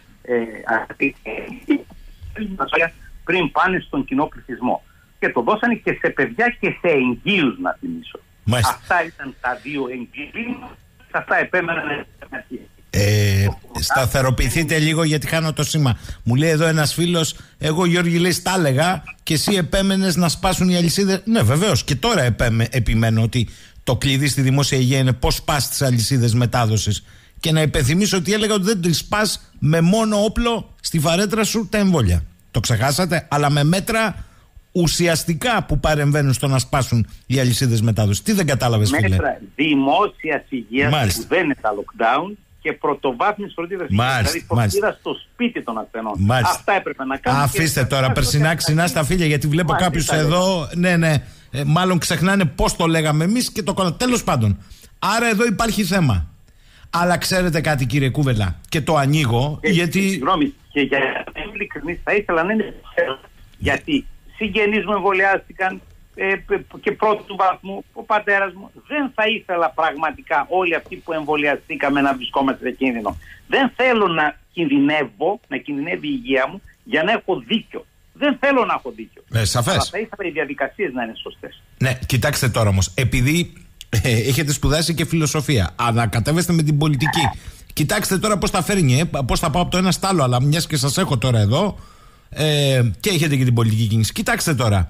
πριν πάνε στον κοινό πληθυσμό. Και το δώσανε και σε παιδιά και σε εγγύους, να θυμίσω. Αυτά ήταν τα δύο εγγύους, αυτά επέμεναν. Σταθεροποιηθείτε λίγο, γιατί χάνω το σήμα. Μου λέει εδώ ένας φίλος, εγώ Γιώργη, λέει, τα έλεγα και εσύ επέμενες να σπάσουν οι αλυσίδες. Ναι, βεβαίως, και τώρα επιμένω ότι το κλειδί στη δημόσια υγεία είναι πώς σπάς τις αλυσίδες μετάδοσης. Και να υπενθυμίσω ότι έλεγα ότι δεν τις σπάς με μόνο όπλο στη φαρέτρα σου τα εμβόλια. Το ξεχάσατε? Αλλά με μέτρα ουσιαστικά που παρεμβαίνουν στο να σπάσουν οι αλυσίδες μετάδοσης. Τι δεν κατάλαβες, φίλε? Μέτρα δημόσιας υγείας που δεν είναι τα lockdown και πρωτοβάθμιας φροντίδας. Δηλαδή φροντίδα στο σπίτι των ασθενών. Αυτά έπρεπε να κάνουμε. Αφήστε τώρα περσινά ξινά στα φίλια, γιατί βλέπω κάποιους εδώ. Ναι. Μάλλον ξεχνάνε πώς το λέγαμε εμείς και το κάναμε. Τέλος πάντων. Άρα εδώ υπάρχει θέμα. Αλλά ξέρετε κάτι, κύριε Κούβελα, και το ανοίγω γιατί. Συγγνώμη, και για να είμαι ειλικρινής, θα ήθελα να είναι. Γιατί συγγενείς μου εμβολιάστηκαν και πρώτου βαθμού, ο πατέρας μου. Δεν θα ήθελα πραγματικά όλοι αυτοί που εμβολιαστήκαμε να βρισκόμαστε σε κίνδυνο. Δεν θέλω να κινδυνεύω, να κινδυνεύει η υγεία μου για να έχω δίκιο. Δεν θέλω να έχω δίκιο. Σαφές. Αλλά θα ήθελα οι διαδικασίες να είναι σωστές. Ναι, κοιτάξτε τώρα όμως, επειδή έχετε σπουδάσει και φιλοσοφία, ανακατεύεστε με την πολιτική. Κοιτάξτε τώρα πώς τα φέρνει, πώς θα πάω από το ένα στο άλλο, αλλά μιας και σας έχω τώρα εδώ και έχετε και την πολιτική κίνηση. Κοιτάξτε τώρα,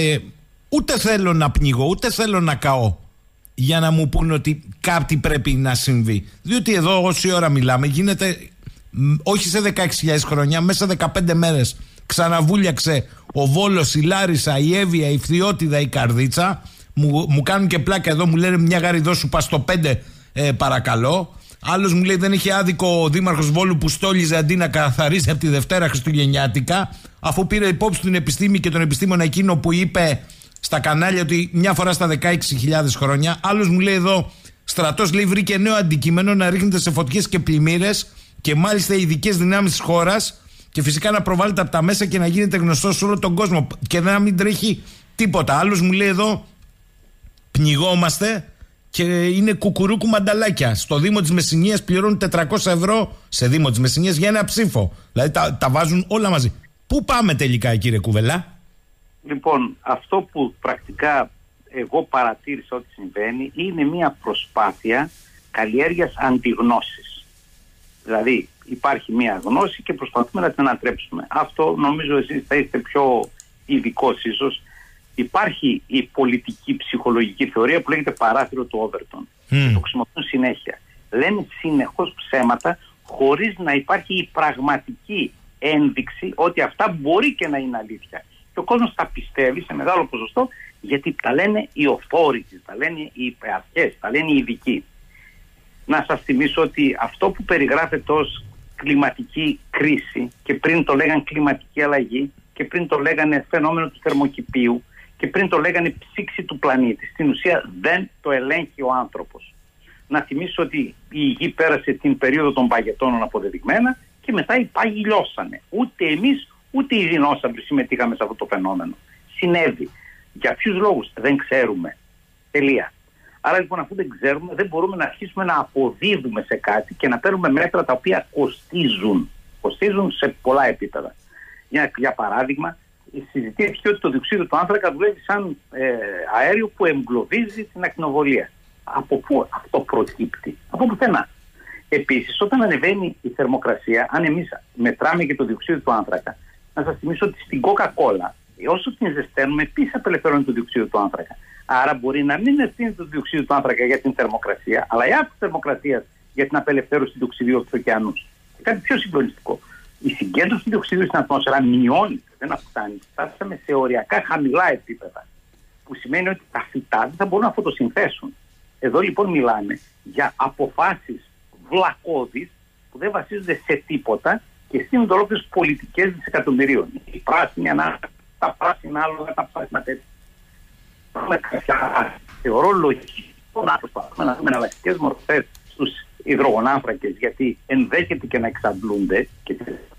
ούτε θέλω να πνιγώ, ούτε θέλω να καώ για να μου πούνε ότι κάτι πρέπει να συμβεί. Διότι εδώ όση ώρα μιλάμε γίνεται, όχι σε 16.000 χρόνια, μέσα σε 15 μέρες ξαναβούλιαξε ο Βόλος, η Λάρισα, η Εύβοια, η Φθιώτιδα, η Καρδίτσα. Μου κάνουν και πλάκα εδώ, μου λένε μια γαριδό σου πας στο 5 παρακαλώ. Άλλος μου λέει δεν είχε άδικο ο δήμαρχος Βόλου που στόλιζε αντί να καθαρίσει από τη Δευτέρα χριστουγεννιάτικα, αφού πήρε υπόψη την επιστήμη και τον επιστήμονα εκείνο που είπε στα κανάλια ότι μια φορά στα 16.000 χρόνια. Άλλος μου λέει εδώ, στρατός λέει βρήκε νέο αντικείμενο να ρίχνεται σε φωτιές και πλημμύρες και μάλιστα οι ειδικές δυνάμεις της χώρας, και φυσικά να προβάλλεται από τα μέσα και να γίνεται γνωστό σε όλο τον κόσμο και να μην τρέχει τίποτα. Άλλος μου λέει εδώ, πνιγόμαστε και είναι κουκουρούκου μανταλάκια. Στο Δήμο της Μεσσηνίας πληρώνουν 400 ευρώ σε Δήμο της Μεσσηνίας για ένα ψήφο. Δηλαδή τα βάζουν όλα μαζί. Πού πάμε τελικά, κύριε Κουβελά? Λοιπόν, αυτό που πρακτικά εγώ παρατήρησα ότι συμβαίνει είναι μια προσπάθεια καλλιέργειας αντιγνώσης. Δηλαδή υπάρχει μια γνώση και προσπαθούμε να την ανατρέψουμε. Αυτό νομίζω εσείς θα είστε πιο ειδικός ίσως. Υπάρχει η πολιτική ψυχολογική θεωρία που λέγεται παράθυρο του Όβερτον. Και το χρησιμοποιούν συνέχεια. Λένε συνεχώς ψέματα χωρίς να υπάρχει η πραγματική ένδειξη ότι αυτά μπορεί και να είναι αλήθεια. Και ο κόσμος τα πιστεύει σε μεγάλο ποσοστό γιατί τα λένε οι authorities, τα λένε οι αρχές, τα λένε οι ειδικοί. Να σας θυμίσω ότι αυτό που περιγράφεται ως κλιματική κρίση και πριν το λέγανε κλιματική αλλαγή και πριν το λέγανε φαινόμενο του θερμοκηπίου και πριν το λέγανε ψήξη του πλανήτη. Στην ουσία δεν το ελέγχει ο άνθρωπος. Να θυμίσω ότι η γη πέρασε την περίοδο των παγετώνων αποδεδειγμένα και μετά οι πάγοι λιώσανε. Ούτε εμείς ούτε οι δεινόσαυροι συμμετείχαμε σε αυτό το φαινόμενο. Συνέβη. Για ποιους λόγους δεν ξέρουμε. Τελεία. Άρα λοιπόν αφού δεν ξέρουμε δεν μπορούμε να αρχίσουμε να αποδίδουμε σε κάτι και να παίρνουμε μέτρα τα οποία κοστίζουν. Κοστίζουν σε πολλά επίπεδα. Για παράδειγμα, συζητήθηκε ότι το διοξείδιο του άνθρακα δουλεύει σαν αέριο που εγκλωβίζει την ακτινοβολία. Από πού αυτό προκύπτει? Από πουθενά. Επίσης, όταν ανεβαίνει η θερμοκρασία, αν εμείς μετράμε και το διοξείδιο του άνθρακα, Να σας θυμίσω ότι στην Coca-Cola, όσο την ζεσταίνουμε, επίσης απελευθερώνει το διοξείδιο του άνθρακα. Άρα μπορεί να μην ευθύνει το διοξείδιο του άνθρακα για την θερμοκρασία, αλλά η αύξηση θερμοκρασίας για την απελευθέρωση του διοξειδίου από τους ωκεανούς. Και κάτι πιο συγκλονιστικό. Η συγκέντρωση του διοξειδίου στην ατμόσφαιρα μειώνεται, δεν αυξάνει. Φτάσαμε σε οριακά χαμηλά επίπεδα. Που σημαίνει ότι τα φυτά δεν θα μπορούν να φωτοσυνθέσουν. Εδώ λοιπόν μιλάμε για αποφάσεις βλακώδεις που δεν βασίζονται σε τίποτα και στείνονται ολόκληρες πολιτικές δισεκατομμυρίων. Η πράσινη ανάπτυξη, τα πράσινα άλογα, τα πράσινα τέτοια. Θεωρώ λογικό να προσπαθούμε να δούμε εναλλακτικές μορφές στους υδρογονάνθρακες, γιατί ενδέχεται και να εξαντλούνται και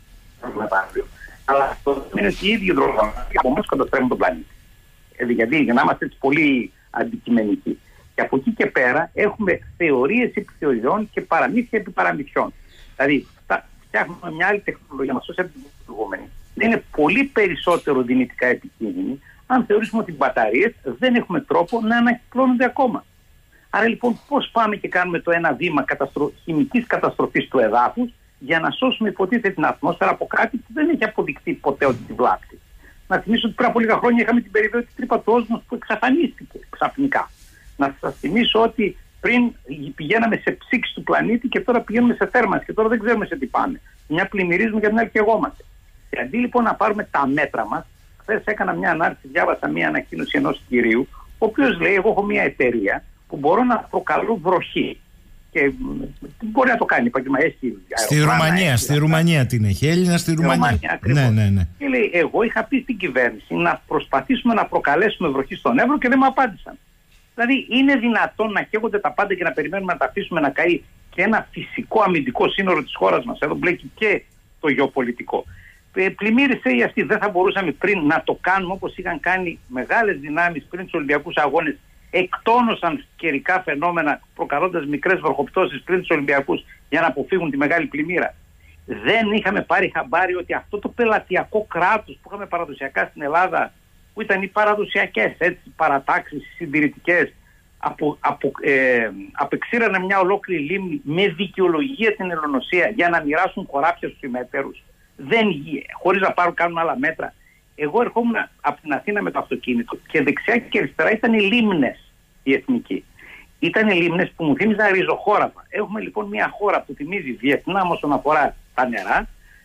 αλλά αυτό είναι ότι οι ίδιοι υδρογονάνθρακες από εμάς καταστρέφουν τον πλανήτη. Γιατί για να είμαστε έτσι πολύ αντικειμενικοί. Και από εκεί και πέρα έχουμε θεωρίες επί θεωριών και παραμύθια επί παραμυθιών. Δηλαδή, φτιάχνουμε μια άλλη τεχνολογία μας, όσο την προηγούμενη. Δεν είναι πολύ περισσότερο δυνητικά επικίνδυνη, αν θεωρήσουμε ότι οι μπαταρίες δεν έχουμε τρόπο να ανακυκλώνονται ακόμα. Άρα λοιπόν, πώς πάμε και κάνουμε το ένα βήμα χημικής καταστροφής του εδάφους για να σώσουμε υποτίθεται την ατμόσφαιρα από κάτι που δεν έχει αποδειχθεί ποτέ ότι την βλάπτει. Να θυμίσω ότι πριν από λίγα χρόνια είχαμε την περιβόητη τρύπα του όσμους που εξαφανίστηκε ξαφνικά. Να σας θυμίσω ότι πριν πηγαίναμε σε ψήξη του πλανήτη και τώρα πηγαίνουμε σε θέρμανση και τώρα δεν ξέρουμε σε τι πάμε. Μια πλημμυρίζουμε και μια καιγόμαστε. Και αντί λοιπόν να πάρουμε τα μέτρα μας, χθες έκανα μια ανάρτηση, διάβασα μια ανακοίνωση ενός κυρίου, ο οποίος λέει: εγώ έχω μια εταιρεία που μπορώ να προκαλώ βροχή. Και μπορεί να το κάνει επαγγελματικά. Στη Ρουμανία την έχει. Έλληνα στη Ρουμανία. Ναι. Και λέει: εγώ είχα πει στην κυβέρνηση να προσπαθήσουμε να προκαλέσουμε βροχή στον Εύρο και δεν μου απάντησαν. Δηλαδή, είναι δυνατόν να καίγονται τα πάντα και να περιμένουμε να τα αφήσουμε να καεί και ένα φυσικό αμυντικό σύνορο της χώρας μας? Εδώ μπλέκει και το γεωπολιτικό. Πλημμύρισε ή αυτή, δεν θα μπορούσαμε πριν να το κάνουμε όπως είχαν κάνει μεγάλες δυνάμεις πριν τους Ολυμπιακούς Αγώνες? Εκτόνωσαν καιρικά φαινόμενα προκαλώντας μικρές βροχοπτώσεις πριν τους Ολυμπιακούς για να αποφύγουν τη μεγάλη πλημμύρα. Δεν είχαμε πάρει χαμπάρι ότι αυτό το πελατειακό κράτος που είχαμε παραδοσιακά στην Ελλάδα, που ήταν οι παραδοσιακές παρατάξεις συντηρητικές, απεξήρανε μια ολόκληρη λίμνη με δικαιολογία την ελονοσία για να μοιράσουν κοράπια στους ημέτερους, χωρίς να κάνουν άλλα μέτρα. Εγώ ερχόμουν από την Αθήνα με το αυτοκίνητο και δεξιά και αριστερά ήταν οι λίμνες οι εθνικοί. Ήταν οι λίμνες που μου θύμιζαν ριζοχώραφα. Έχουμε λοιπόν μια χώρα που θυμίζει Βιετνάμ όσον αφορά τα νερά,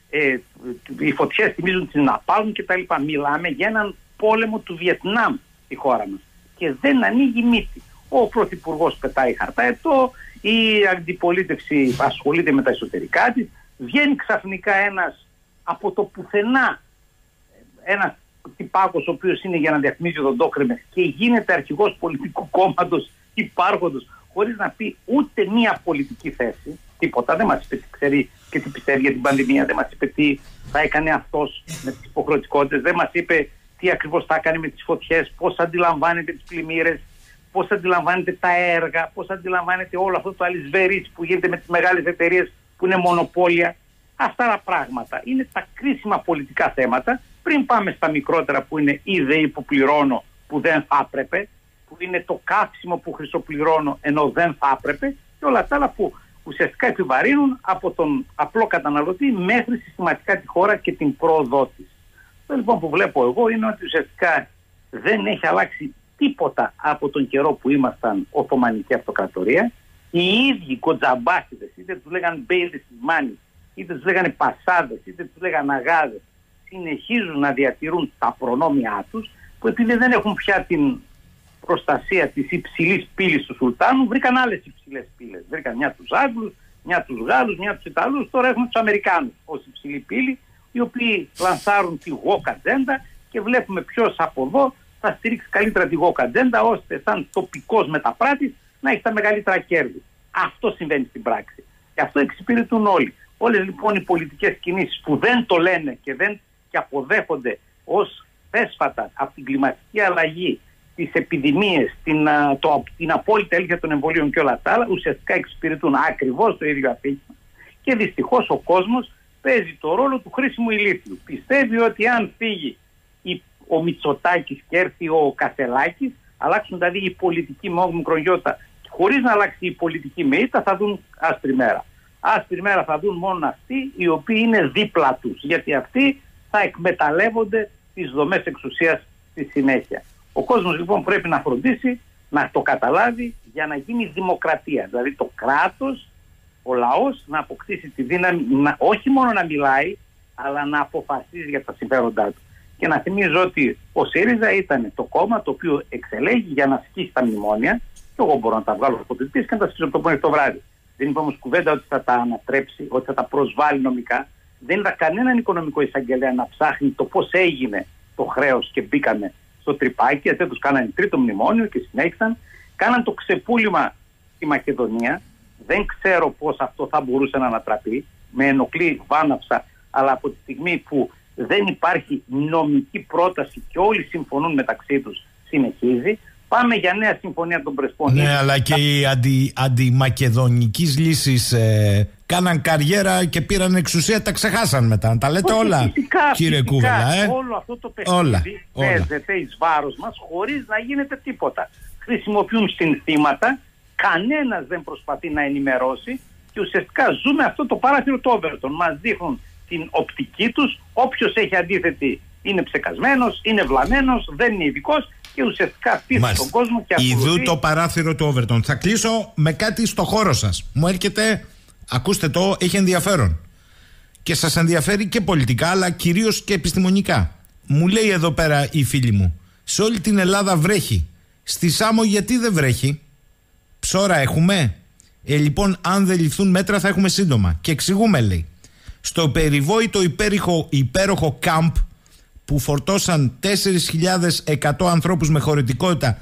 οι φωτιές θυμίζουν τις Ναπάλμ κτλ. Μιλάμε για έναν πόλεμο του Βιετνάμ η χώρα μας. Και δεν ανοίγει μύτη. Ο πρωθυπουργός πετάει χαρταετό, η αντιπολίτευση ασχολείται με τα εσωτερικά της, βγαίνει ξαφνικά ένας από το πουθενά, ένας τυπάκος ο οποίος είναι για να διαφημίζει οδοντόκρεμες και γίνεται αρχηγός πολιτικού κόμματος υπάρχοντος, χωρίς να πει ούτε μία πολιτική θέση, τίποτα. Δεν μας είπε τι ξέρει και τι πιστεύει για την πανδημία, δεν μας είπε τι θα έκανε αυτός με τις υποχρεωτικότητες, δεν μας είπε τι ακριβώς θα έκανε με τις φωτιές, πώς αντιλαμβάνεται τις πλημμύρες, πώς αντιλαμβάνεται τα έργα, πώς αντιλαμβάνεται όλο αυτό το αλυσβερίς που γίνεται με τις μεγάλες εταιρείες που είναι μονοπόλια. Αυτά τα πράγματα είναι τα κρίσιμα πολιτικά θέματα, πριν πάμε στα μικρότερα που είναι η ΔΕΗ που πληρώνω που δεν θα έπρεπε, που είναι το καύσιμο που χρυσοπληρώνω ενώ δεν θα έπρεπε, και όλα τα άλλα που ουσιαστικά επιβαρύνουν από τον απλό καταναλωτή μέχρι συστηματικά τη χώρα και την πρόοδό της. Αυτό λοιπόν που βλέπω εγώ είναι ότι ουσιαστικά δεν έχει αλλάξει τίποτα από τον καιρό που ήμασταν Οθωμανική Αυτοκρατορία. Οι ίδιοι κοτζαμπάσιδες, είτε τους λέγανε μπέιλες της Μάνης, είτε τους λέγανε πασάδες, είτε τους λέγανε αγάδες, συνεχίζουν να διατηρούν τα προνόμια τους, που επειδή δεν έχουν πια την προστασία της υψηλής πύλης του Σουλτάνου, βρήκαν άλλες υψηλές πύλες. Βρήκαν μια τους Άγγλους, μια τους Γάλλους, μια τους Ιταλούς, τώρα έχουν τους Αμερικάνους ως υψηλή πύλη, οι οποίοι λανσάρουν τη woke ατζέντα και βλέπουμε ποιος από εδώ θα στηρίξει καλύτερα τη woke ατζέντα, ώστε σαν τοπικός μεταπράτης να έχει τα μεγαλύτερα κέρδη. Αυτό συμβαίνει στην πράξη. Και αυτό εξυπηρετούν όλοι. Όλες λοιπόν οι πολιτικές κινήσεις που δεν το λένε και αποδέχονται ως θέσφατα από την κλιματική αλλαγή, τις επιδημίες, την απόλυτη αλήθεια των εμβολίων και όλα τα άλλα, ουσιαστικά εξυπηρετούν ακριβώς το ίδιο αφήγημα. Και δυστυχώς ο κόσμος παίζει το ρόλο του χρήσιμου ηλίθιου. Πιστεύει ότι αν φύγει ο Μητσοτάκης και έρθει ο Κασελάκης, αλλάξουν δηλαδή οι πολιτικοί με μικρογιώτα, χωρίς να αλλάξει η πολιτική με ήττα, θα δουν άσπρη μέρα. Άσπρη μέρα θα δουν μόνο αυτοί οι οποίοι είναι δίπλα τους. Γιατί αυτοί θα εκμεταλλεύονται τις δομές εξουσίας στη συνέχεια. Ο κόσμος λοιπόν πρέπει να φροντίσει να το καταλάβει για να γίνει δημοκρατία. Δηλαδή το κράτος, ο λαός να αποκτήσει τη δύναμη όχι μόνο να μιλάει, αλλά να αποφασίζει για τα συμφέροντά του. Και να θυμίζω ότι ο ΣΥΡΙΖΑ ήταν το κόμμα το οποίο εξελέγει για να σκίσει τα μνημόνια. Και εγώ μπορώ να τα βγάλω από την πίστη και να τα σκίσω από το πρωί το βράδυ. Δεν είπε όμως κουβέντα ότι θα τα ανατρέψει, ότι θα τα προσβάλλει νομικά. Δεν είδα κανέναν οικονομικό εισαγγελέα να ψάχνει το πώς έγινε το χρέος και μπήκαμε στο τρυπάκι. Έτσι τους κάνανε τρίτο μνημόνιο και συνέχισαν. Κάναν το ξεπούλημα στη Μακεδονία. Δεν ξέρω πώς αυτό θα μπορούσε να ανατραπεί. Με ενοχλεί βάναυσα, αλλά από τη στιγμή που δεν υπάρχει νομική πρόταση και όλοι συμφωνούν μεταξύ τους, συνεχίζει. Πάμε για νέα συμφωνία των Πρεσπών. Ναι, αλλά και οι αντιμακεδονικής λύσης κάναν καριέρα και πήραν εξουσία, τα ξεχάσαν μετά. Τα λέτε όλα, φυσικά, κύριε Κούβελα. Όλο αυτό το παιχνίδι παίζεται εις βάρος μας χωρίς να γίνεται τίποτα. Χρησιμοποιούν συνθήματα, κανένας δεν προσπαθεί να ενημερώσει και ουσιαστικά ζούμε αυτό το παράθυρο του Overton. Μας δείχνουν την οπτική τους, όποιος έχει αντίθετη είναι ψεκασμένος, είναι βλαμμένος, δεν είναι ειδικός και ουσιαστικά πείθει τον κόσμο και ακολουθεί. Ιδού το παράθυρο του Overton. Θα κλείσω με κάτι στο χώρο σας. Μου έρχεται, ακούστε το, έχει ενδιαφέρον. Και σας ενδιαφέρει και πολιτικά, αλλά κυρίως και επιστημονικά. Μου λέει εδώ πέρα η φίλη μου, σε όλη την Ελλάδα βρέχει. Στη Σάμο γιατί δεν βρέχει? Ψώρα έχουμε? Λοιπόν, αν δεν ληφθούν μέτρα θα έχουμε σύντομα. Και εξηγούμε, λέει. Στο περιβόητο υπέροχο κάμπ που φορτώσαν 4.100 ανθρώπους με χωρητικότητα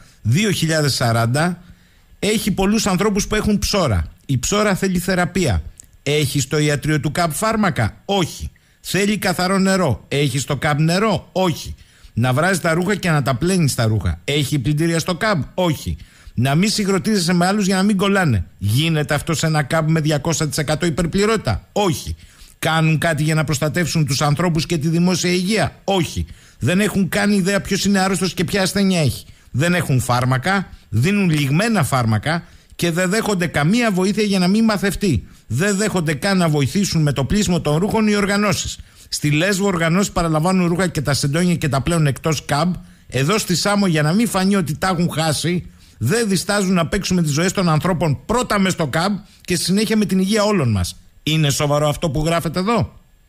2.040, έχει πολλούς ανθρώπους που έχουν ψώρα. Η ψώρα θέλει θεραπεία. Έχει στο ιατρείο του ΚΑΠ φάρμακα? Όχι. Θέλει καθαρό νερό. Έχει στο ΚΑΠ νερό? Όχι. Να βράζει τα ρούχα και να τα πλένει τα ρούχα. Έχει πλυντήρια στο ΚΑΠ? Όχι. Να μην συγκροτίζεσαι με άλλους για να μην κολλάνε. Γίνεται αυτό σε ένα ΚΑΠ με 200% υπερπληρότητα? Όχι. Κάνουν κάτι για να προστατεύσουν τους ανθρώπους και τη δημόσια υγεία? Όχι. Δεν έχουν καν ιδέα ποιος είναι άρρωστος και ποια ασθένεια έχει. Δεν έχουν φάρμακα, δίνουν λιγμένα φάρμακα και δεν δέχονται καμία βοήθεια για να μην μαθευτεί. Δεν δέχονται καν να βοηθήσουν με το πλύσιμο των ρούχων οι οργανώσεις. Στη Λέσβο οργανώσεις παραλαμβάνουν ρούχα και τα σεντόνια και τα πλέουν εκτός ΚΑΜΠ. Εδώ στη Σάμο, για να μην φανεί ότι τα έχουν χάσει, δεν διστάζουν να παίξουν με τις ζωές των ανθρώπων πρώτα μες στο ΚΑΜΠ και στη συνέχεια με την υγεία όλων μας. Είναι σοβαρό αυτό που γράφετε εδώ?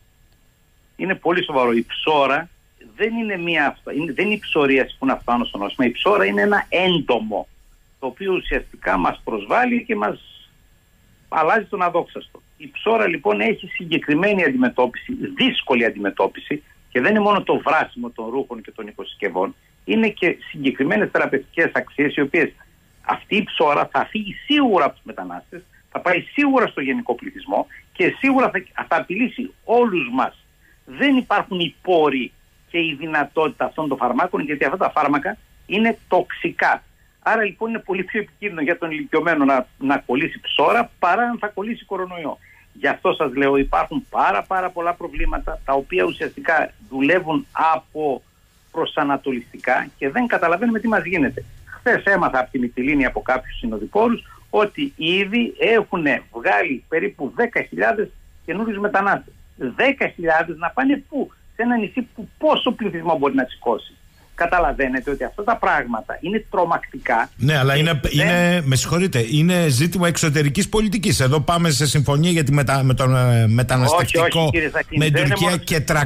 Είναι πολύ σοβαρό. Η ψώρα δεν είναι δεν είναι η ψωρίαση που να φτάνω στο νόσημα. Η ψώρα είναι ένα έντομο το οποίο ουσιαστικά μας προσβάλλει και μας αλλάζει τον αδόξαστο. Η ψώρα λοιπόν έχει συγκεκριμένη αντιμετώπιση, δύσκολη αντιμετώπιση, και δεν είναι μόνο το βράσιμο των ρούχων και των οικοσυσκευών, είναι και συγκεκριμένες θεραπευτικές αξίες, οι οποίες αυτή η ψώρα θα φύγει σίγουρα από τους μετανάστες, θα πάει σίγουρα στο γενικό πληθυσμό και σίγουρα θα απειλήσει όλους μας. Δεν υπάρχουν οι πόροι και η δυνατότητα αυτών των φαρμάκων, γιατί αυτά τα φάρμακα είναι τοξικά. Άρα λοιπόν είναι πολύ πιο επικίνδυνο για τον ηλικιωμένο να κολλήσει ψώρα παρά αν θα κολλήσει κορονοϊό. Γι' αυτό σας λέω, υπάρχουν πάρα πολλά προβλήματα τα οποία ουσιαστικά δουλεύουν από προσανατολιστικά και δεν καταλαβαίνουμε τι μας γίνεται. Χθες έμαθα από τη Μυτιλήνη από κάποιους συνοδοιπόρους ότι ήδη έχουν βγάλει περίπου 10.000 καινούριους μετανάστες. 10.000 να πάνε πού? Σε ένα νησί που πόσο πληθυσμό μπορεί να σηκώσει? Καταλαβαίνετε ότι αυτά τα πράγματα είναι τρομακτικά. Ναι, αλλά είναι, με συγχωρείτε, είναι ζήτημα εξωτερικής πολιτικής. Εδώ πάμε σε συμφωνία για με τον μεταναστευτικό όχι, με την Τουρκία και 300.000.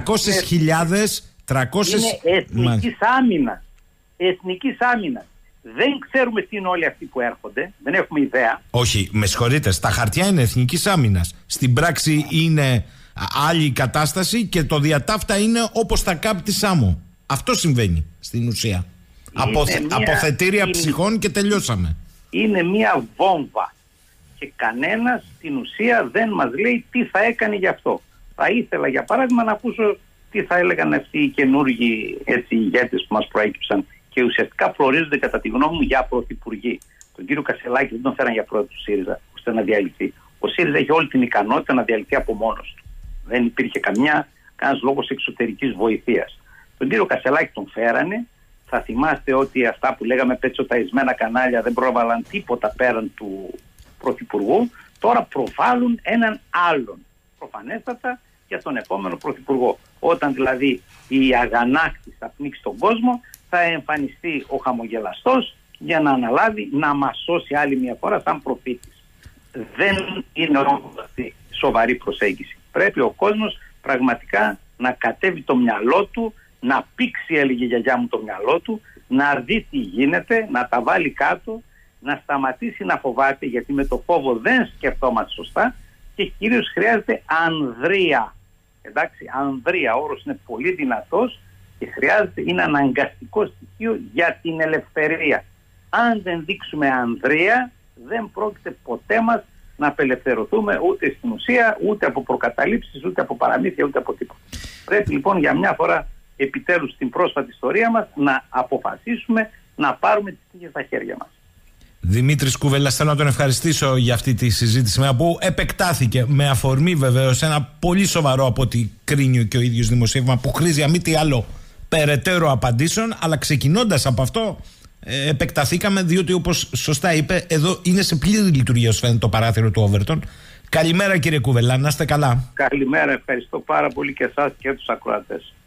Είναι εθνικής άμυνας. Εθνικής άμυνας. Δεν ξέρουμε τι είναι όλοι αυτοί που έρχονται. Δεν έχουμε ιδέα. Όχι, με συγχωρείτε. Στα χαρτιά είναι εθνικής άμυνας. Στην πράξη είναι άλλη κατάσταση και το διατάφτα είναι όπως τα ΚΑΠ της Σάμο. Αυτό συμβαίνει στην ουσία. Αποθετήρια ψυχών και τελειώσαμε. Είναι μια βόμβα και κανένας στην ουσία δεν μας λέει τι θα έκανε γι' αυτό. Θα ήθελα για παράδειγμα να ακούσω τι θα έλεγαν αυτοί οι καινούργοι ηγέτες που μας προέκυψαν και ουσιαστικά προορίζονται κατά τη γνώμη μου για πρωθυπουργοί. Τον κύριο Κασελάκη δεν τον φέραν για πρόεδρο του ΣΥΡΙΖΑ ώστε να διαλυθεί. Ο ΣΥΡΙΖΑ έχει όλη την ικανότητα να διαλυθεί από μόνος του. Δεν υπήρχε κανένας λόγος εξωτερικής βοηθείας. Τον κύριο Κασελάκη τον φέρανε. Θα θυμάστε ότι αυτά που λέγαμε πετσοταϊσμένα κανάλια δεν πρόβαλαν τίποτα πέραν του πρωθυπουργού. Τώρα προβάλλουν έναν άλλον. Προφανέστατα για τον επόμενο πρωθυπουργό. Όταν δηλαδή η αγανάκτης θα πνίξει τον κόσμο, θα εμφανιστεί ο χαμογελαστός για να αναλάβει να μας σώσει άλλη μια φορά σαν προφήτης. Δεν είναι όμως αυτή σοβαρή προσέγγιση. Πρέπει ο κόσμος πραγματικά να κατέβει το μυαλό του, να πήξει, έλεγε η γιαγιά μου, το μυαλό του, να δει τι γίνεται, να τα βάλει κάτω, να σταματήσει να φοβάται, γιατί με το φόβο δεν σκεφτόμαστε σωστά, και κυρίως χρειάζεται ανδρεία. Εντάξει, ανδρεία, ο όρος είναι πολύ δυνατός και χρειάζεται, είναι αναγκαστικό στοιχείο για την ελευθερία. Αν δεν δείξουμε ανδρεία, δεν πρόκειται ποτέ μας να απελευθερωθούμε ούτε στην ουσία, ούτε από προκαταλήψεις, ούτε από παραμύθια, ούτε από τίποτα. Πρέπει λοιπόν για μια φορά, επιτέλους στην πρόσφατη ιστορία μας, να αποφασίσουμε να πάρουμε τις τύχες στα χέρια μας. Δημήτρης Κουβέλλας, θέλω να τον ευχαριστήσω για αυτή τη συζήτηση που επεκτάθηκε με αφορμή βεβαίως ένα πολύ σοβαρό, από ό,τι κρίνει και ο ίδιος, δημοσίευμα που χρήζει αν μη τι άλλο περαιτέρω απαντήσεων, αλλά ξεκινώντας από αυτό επεκταθήκαμε, διότι όπως σωστά είπε, εδώ είναι σε πλήρη λειτουργία ως φαίνεται το παράθυρο του Overton. Καλημέρα κύριε Κουβέλλα, να είστε καλά. Καλημέρα, ευχαριστώ πάρα πολύ και εσάς και τους ακροατές.